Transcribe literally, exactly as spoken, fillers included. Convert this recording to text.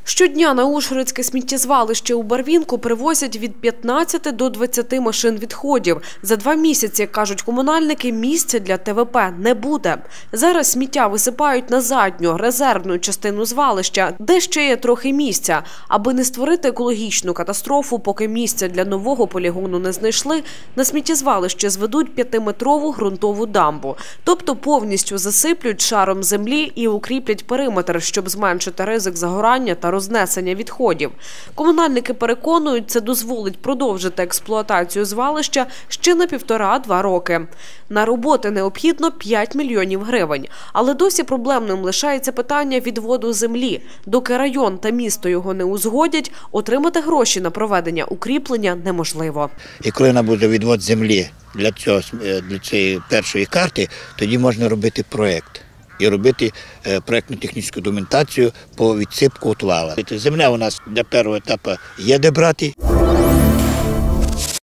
Щодня на Ужгородське сміттєзвалище у Барвінку привозять від п'ятнадцяти до двадцяти машин відходів. За два місяці, кажуть комунальники, місця для Те Ве Пе не буде. Зараз сміття висипають на задню, резервну частину звалища, де ще є трохи місця. Аби не створити екологічну катастрофу, поки місця для нового полігону не знайшли, на сміттєзвалище зведуть п'ятиметрову ґрунтову дамбу. Тобто повністю засиплють шаром землі і укріплять периметр, щоб зменшити ризик загорання та рознесення відходів. Комунальники переконують, це дозволить продовжити експлуатацію звалища ще на півтора-два роки. На роботи необхідно п'ять мільйонів гривень. Але досі проблемним лишається питання відводу землі. Доки район та місто його не узгодять, отримати гроші на проведення укріплення неможливо. І коли нам буде відвод землі для, цього, для цієї першої карти, тоді можна робити проєкт. І робити проєктно-технічну документацію по відсипку отвала. Земля у нас для першого етапу є де брати.